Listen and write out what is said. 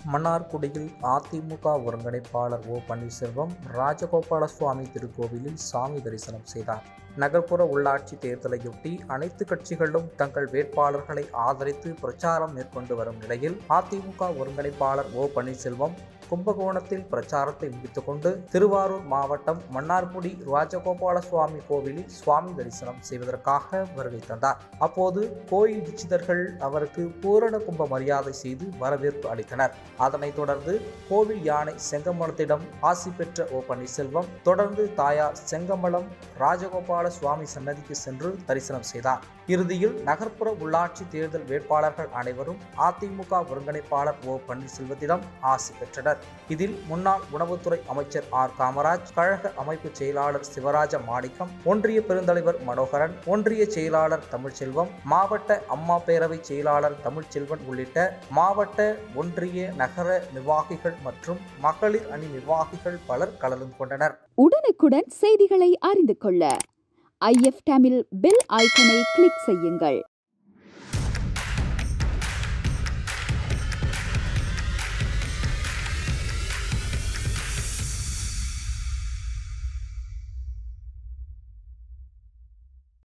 மன்னார்குடியில் அதிமுக ஒருங்கிணைப்பாளர் ஓ.பன்னீர்செல்வம் ராஜகோபால சுவாமி திருக்கோவிலில் சாமி தரிசனம் செய்தார். நகர்ப்புற உள்ளாட்சி தேர்தலையொட்டி அனைத்து கட்சிகளும் தங்கள் வேட்பாளர்களை ஆதரித்து பிரச்சாரம் மேற்கொண்டு வரும் நிலையில் அதிமுக ஒருங்கிணைப்பாளர் ஓ.பன்னீர்செல்வம் கும்பகோணத்தில் பிரச்சாரத்தை முடித்துக் கொண்டு திருவாரூர் மாவட்டம் மன்னார்குடி ராஜகோபால சுவாமி கோவிலில் சுவாமி தரிசனம் செய்வதற்காக வருகை தந்தார். அப்போது கோயில் தீட்சிதர்கள் அவருக்கு பூரண கும்ப மரியாதை செய்து வரவேற்பு அளித்தனர். அதனைத் தொடர்ந்து கோவில் யானை செங்கமலத்திடம் ஆசி பெற்ற ஓ.பன்னீர்செல்வம் தொடர்ந்து தாயார் செங்கமலம் ராஜகோபால சுவாமி சன்னதிக்கு சென்று தரிசனம் செய்தார். இறுதியில் நகர்ப்புற உள்ளாட்சி தேர்தல் வேட்பாளர்கள் அனைவரும் அதிமுக ஒருங்கிணைப்பாளர் ஓ.பன்னீர்செல்வத்திடம் ஆசி பெற்றனர். இதில் முன்னாள் உணவுத்துறை அமைச்சர் ஆர். காமராஜ், கழக அமைப்பு செயலாளர் சிவராஜ மாணிக்கம், ஒன்றிய பெருந்தலைவர் மனோகரன், ஒன்றிய செயலாளர் தமிழ்ச்செல்வம், மாவட்ட அம்மா பேரவை செயலாளர் தமிழ்ச்செல்வன் உள்ளிட்ட மாவட்ட, ஒன்றிய, நகர நிர்வாகிகள் மற்றும் மகளிர் அணி நிர்வாகிகள் பலர் கலந்து கொண்டனர். உடனுக்குடன் செய்திகளை அறிந்து கொள்ள IF தமிழ் பெல் ஐகானை கிளிக் செய்யுங்கள்.